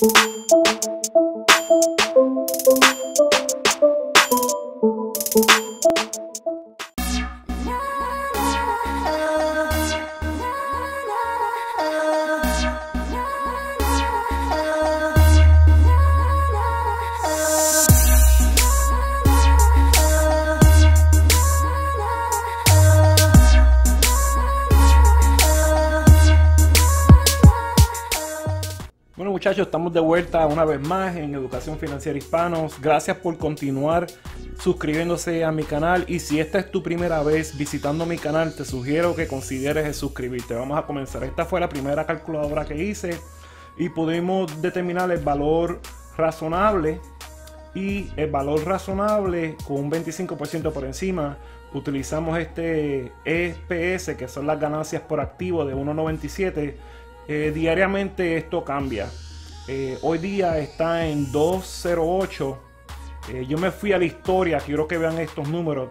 Bueno muchachos, estamos de vuelta una vez más en Educación Financiera Hispanos. Gracias por continuar suscribiéndose a mi canal, y si esta es tu primera vez visitando mi canal, te sugiero que consideres el suscribirte. Vamos a comenzar. Esta fue la primera calculadora que hice y pudimos determinar el valor razonable, y el valor razonable con un 25% por encima utilizamos este EPS, que son las ganancias por activo de 1.97. Diariamente esto cambia. Hoy día está en 2.08. Yo me fui a la historia, quiero que vean estos números: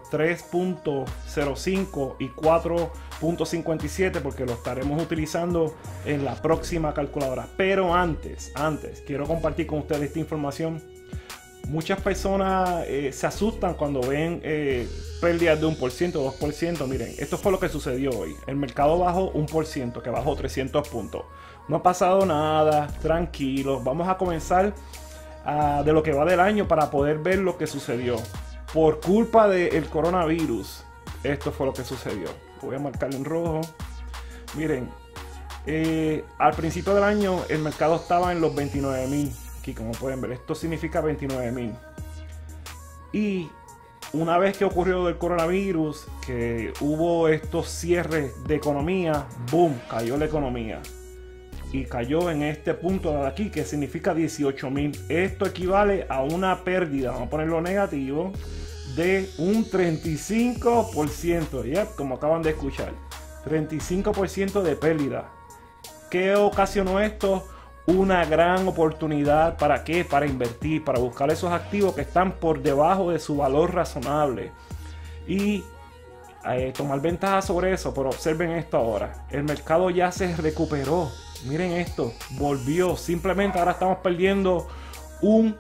3.05 y 4.57, porque lo estaremos utilizando en la próxima calculadora. Pero antes quiero compartir con ustedes esta información. Muchas personas se asustan cuando ven pérdidas de 1%, 2%. Miren, esto fue lo que sucedió hoy. El mercado bajó 1%, que bajó 300 puntos. No ha pasado nada, tranquilos. Vamos a comenzar de lo que va del año para poder ver lo que sucedió. Por culpa del coronavirus, esto fue lo que sucedió. Voy a marcarlo en rojo. Miren, al principio del año el mercado estaba en los 29.000. Aquí, como pueden ver, esto significa 29.000. Y una vez que ocurrió el coronavirus, que hubo estos cierres de economía, boom, cayó la economía. Y cayó en este punto de aquí, que significa 18.000. Esto equivale a una pérdida, vamos a ponerlo negativo, de un 35%. Yep, como acaban de escuchar, 35% de pérdida. ¿Qué ocasionó esto? Una gran oportunidad. ¿Para qué? Para invertir, para buscar esos activos que están por debajo de su valor razonable y tomar ventaja sobre eso. Pero observen esto ahora. El mercado ya se recuperó. Miren esto, volvió. Simplemente ahora estamos perdiendo un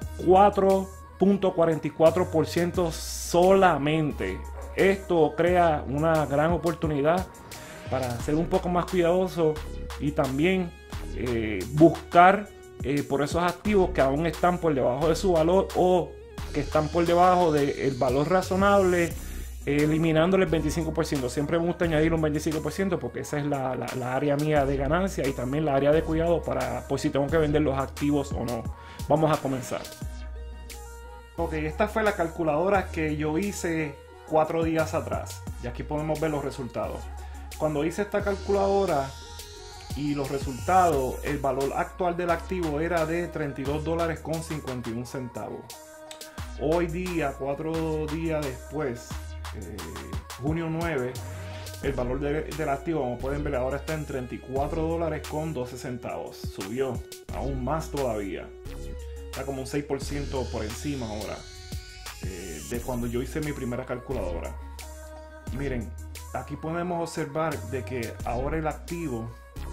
4.44% solamente. Esto crea una gran oportunidad para ser un poco más cuidadoso y también buscar por esos activos que aún están por debajo de su valor, o que están por debajo del valor razonable, eliminándole el 25%. Siempre me gusta añadir un 25% porque esa es la área mía de ganancia, y también la área de cuidado para por si tengo que vender los activos o no. Vamos a comenzar. Ok, esta fue la calculadora que yo hice 4 días atrás, y aquí podemos ver los resultados. Cuando hice esta calculadora y los resultados, el valor actual del activo era de $32.51. Hoy día, 4 días después, junio 9, el valor del activo, como pueden ver, ahora está en $34.12. Subió aún más todavía. Está como un 6% por encima ahora de cuando yo hice mi primera calculadora. Miren, aquí podemos observar de que ahora el activo,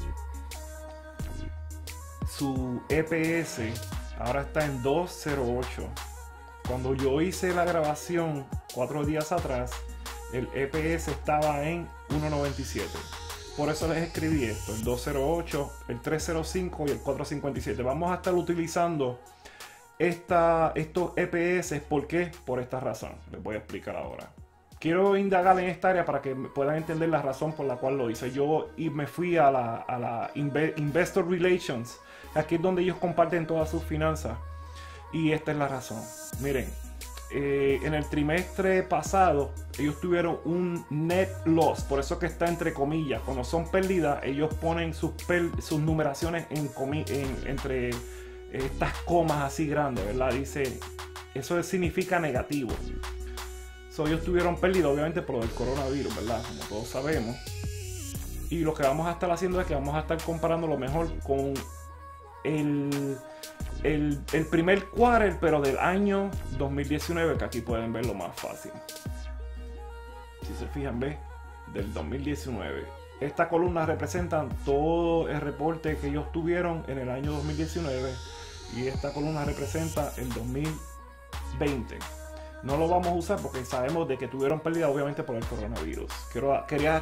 su EPS ahora está en 2.08. Cuando yo hice la grabación 4 días atrás, el EPS estaba en 1.97. Por eso les escribí esto: el 2.08, el 3.05 y el 4.57. Vamos a estar utilizando estos EPS. ¿Por qué? Por esta razón. Les voy a explicar ahora. Quiero indagar en esta área para que puedan entender la razón por la cual lo hice. Yo me fui a la Investor Relations. Aquí es donde ellos comparten todas sus finanzas. Y esta es la razón. Miren, en el trimestre pasado ellos tuvieron un net loss. Por eso que está entre comillas. Cuando son pérdidas, ellos ponen sus numeraciones entre estas comas así grandes, ¿verdad? Dice, eso significa negativo. Ellos tuvieron pérdida, obviamente, por el coronavirus, ¿verdad? Como todos sabemos. Y lo que vamos a estar haciendo es que vamos a estar comparando lo mejor con el primer quarter, pero del año 2019, que aquí pueden verlo más fácil. Si se fijan, ve, del 2019. Esta columna representa todo el reporte que ellos tuvieron en el año 2019. y esta columna representa el 2020. No lo vamos a usar porque sabemos de que tuvieron pérdida obviamente por el coronavirus. Quería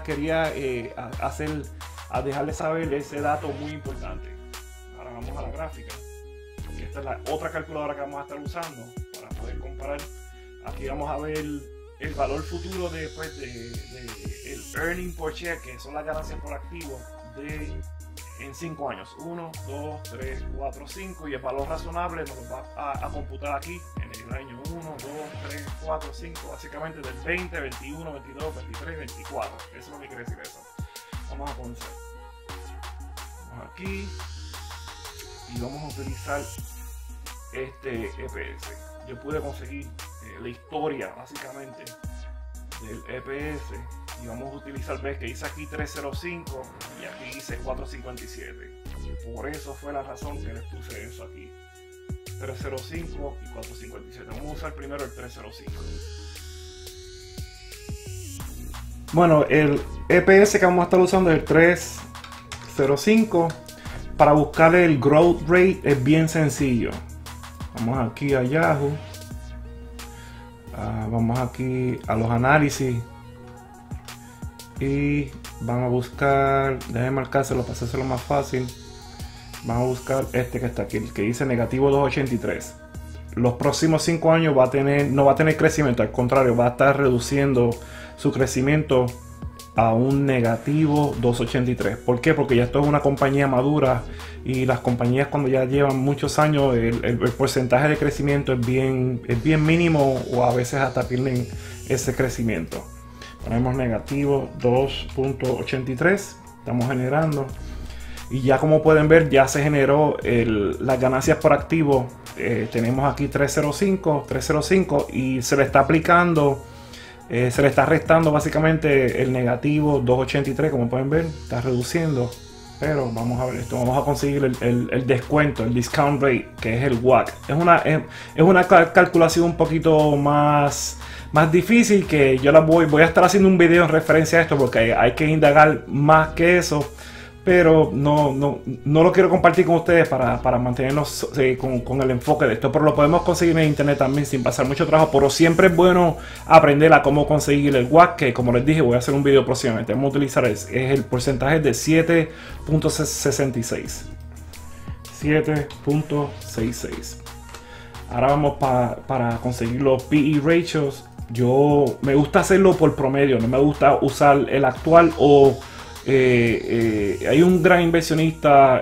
dejarles saber ese dato muy importante. Ahora vamos a la gráfica. Esta es la otra calculadora que vamos a estar usando para poder comparar. Aquí vamos a ver el valor futuro después de el earning per share, que son las ganancias por activo en 5 años. 1, 2, 3, 4, 5, y el valor razonable nos lo va a computar aquí en el año 1, 2, 3, 4, 5, básicamente del 20, 21, 22, 23, 24. Eso es lo que quiere decir eso. Vamos a comenzar. Vamos aquí y vamos a utilizar este EPS. Yo pude conseguir la historia básicamente del EPS y vamos a utilizar, ves que dice aquí 305 y aquí dice 457. Por eso fue la razón que les puse eso aquí, 305 y 457. Vamos a usar primero el 305. Bueno, el EPS que vamos a estar usando es el 305. Para buscar el growth rate es bien sencillo. Vamos aquí a Yahoo. Vamos aquí a los análisis. Y vamos a buscar, déjenme marcárselo para hacerlo más fácil. Vamos a buscar este que está aquí, el que dice negativo 283. Los próximos 5 años no va a tener crecimiento, al contrario, va a estar reduciendo su crecimiento a un negativo 283. ¿Por qué? Porque ya esto es una compañía madura y las compañías cuando ya llevan muchos años el porcentaje de crecimiento es bien mínimo, o a veces hasta pierden ese crecimiento. Ponemos negativo 2.83, estamos generando y ya como pueden ver ya se generó las ganancias por activo. Tenemos aquí 305 y se le está aplicando, se le está restando básicamente el negativo 283, como pueden ver, está reduciendo. Pero vamos a ver esto, vamos a conseguir el descuento, el discount rate, que es el WACC. Es una calculación un poquito más difícil, que yo voy a estar haciendo un video en referencia a esto porque hay que indagar más que eso. Pero no lo quiero compartir con ustedes para mantenernos con el enfoque de esto. Pero lo podemos conseguir en internet también sin pasar mucho trabajo. Pero siempre es bueno aprender a cómo conseguir el WACC, que como les dije voy a hacer un video próximamente. Vamos a utilizar es el porcentaje de 7.66. 7.66. Ahora vamos para conseguir los PE ratios. Me gusta hacerlo por promedio. No me gusta usar el actual o... hay un gran inversionista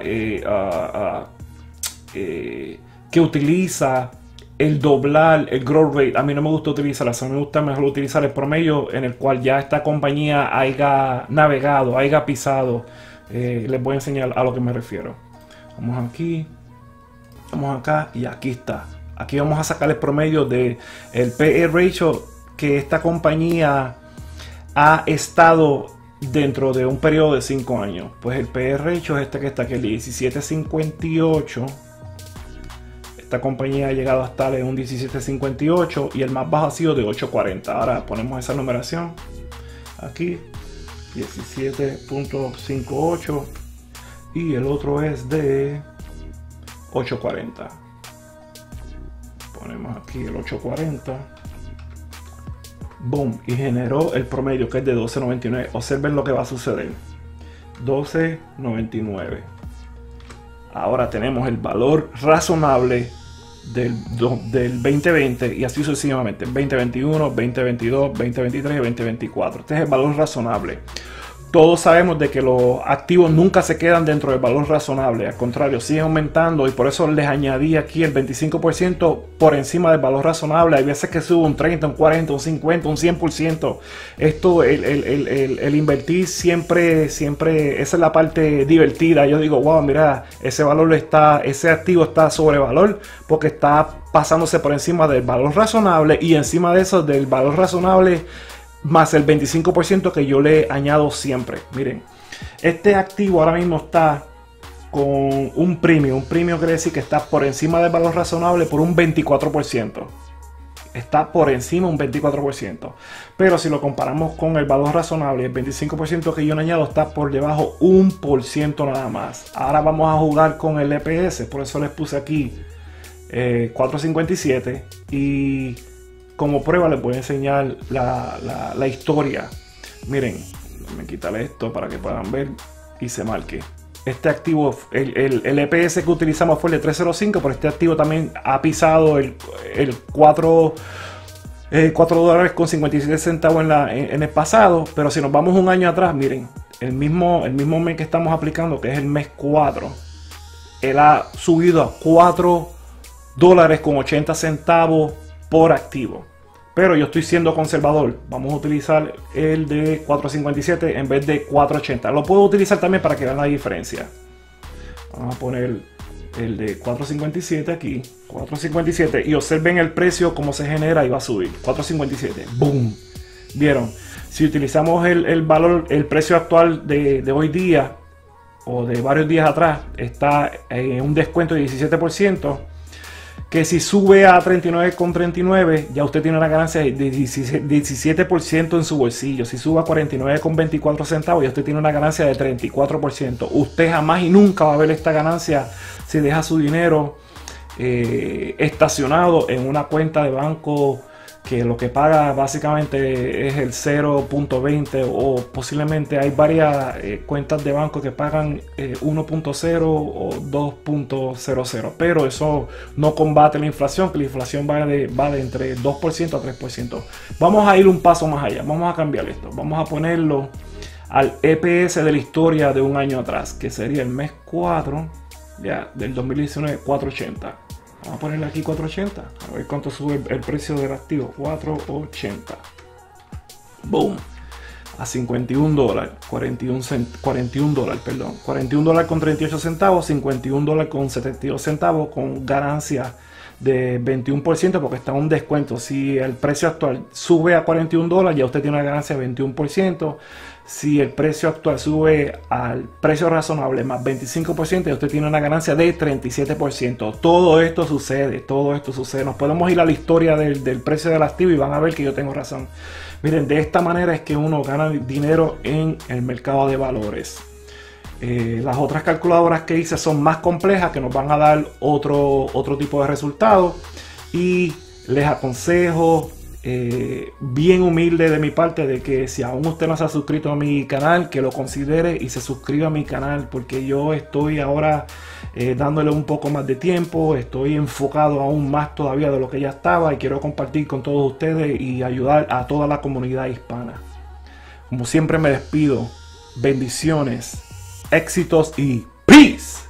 que utiliza el doblar el growth rate. A mí no me gusta utilizar eso, me gusta mejor utilizar el promedio en el cual ya esta compañía haya navegado, haya pisado. Les voy a enseñar a lo que me refiero. Vamos aquí, vamos acá y aquí está. Aquí vamos a sacar el promedio del PE ratio que esta compañía ha estado dentro de un periodo de 5 años. Pues el PE ratio es este que está aquí, el 17.58. Esta compañía ha llegado a estar en un 17.58 y el más bajo ha sido de 8.40. Ahora ponemos esa numeración aquí, 17.58, y el otro es de 8.40. Ponemos aquí el 8.40. Boom, y generó el promedio que es de 12.99. Observen lo que va a suceder. 12.99. Ahora tenemos el valor razonable del 2020 y así sucesivamente. 2021, 2022, 2023 y 2024. Este es el valor razonable. Todos sabemos de que los activos nunca se quedan dentro del valor razonable, al contrario, siguen aumentando, y por eso les añadí aquí el 25% por encima del valor razonable. Hay veces que sube un 30, un 40, un 50, un 100%. Esto, el invertir siempre, esa es la parte divertida. Yo digo, wow, mira, ese activo está sobre valor porque está pasándose por encima del valor razonable, y encima de eso, del valor razonable más el 25% que yo le añado siempre. Miren, este activo ahora mismo está con un premio. Un premio quiere decir que está por encima del valor razonable por un 24%. Está por encima un 24%. Pero si lo comparamos con el valor razonable, el 25% que yo le añado está por debajo 1% nada más. Ahora vamos a jugar con el EPS. Por eso les puse aquí 4.57 y como prueba les voy a enseñar la historia. Miren, me quitaré esto para que puedan ver y se marque. Este activo, el EPS que utilizamos fue el de 305, pero este activo también ha pisado el 4 dólares con 57 centavos en el pasado. Pero si nos vamos un año atrás, miren, el mismo mes que estamos aplicando, que es el mes 4, él ha subido a 4 dólares con 80 centavos por activo. Pero yo estoy siendo conservador. Vamos a utilizar el de 4.57 en vez de 4.80. Lo puedo utilizar también para que vean la diferencia. Vamos a poner el de 4.57 aquí. 4.57. Y observen el precio, cómo se genera y va a subir. 4.57. ¡Boom! ¿Vieron? Si utilizamos el valor, el precio actual de hoy día o de varios días atrás, está en un descuento de 17%. Que si sube a 39,39, ya usted tiene una ganancia de 17% en su bolsillo. Si sube a 49,24 centavos, ya usted tiene una ganancia de 34%. Usted jamás y nunca va a ver esta ganancia si deja su dinero estacionado en una cuenta de banco que lo que paga básicamente es el 0.20 o posiblemente hay varias cuentas de banco que pagan 1.0 o 2.00, pero eso no combate la inflación, que la inflación va de entre 2% a 3%. Vamos a ir un paso más allá, vamos a cambiar esto, vamos a ponerlo al EPS de la historia de un año atrás, que sería el mes 4 ya, del 2019, 480. Vamos a ponerle aquí 480. A ver cuánto sube el precio del activo. 480. Boom. A 51 dólares. 41 dólares, perdón. 41 dólares con 38 centavos. 51 dólares con 72 centavos. Con ganancia de 21%, porque está en un descuento. Si el precio actual sube a 41 dólares, ya usted tiene una ganancia de 21%. Si el precio actual sube al precio razonable más 25%, ya usted tiene una ganancia de 37%. Todo esto sucede. Nos podemos ir a la historia del precio del activo y van a ver que yo tengo razón. Miren, de esta manera es que uno gana dinero en el mercado de valores. Las otras calculadoras que hice son más complejas, que nos van a dar otro tipo de resultados. Y les aconsejo, bien humilde de mi parte, de que si aún usted no se ha suscrito a mi canal, que lo considere y se suscriba a mi canal, porque yo estoy ahora dándole un poco más de tiempo, estoy enfocado aún más todavía de lo que ya estaba y quiero compartir con todos ustedes y ayudar a toda la comunidad hispana. Como siempre me despido, bendiciones, éxitos y peace.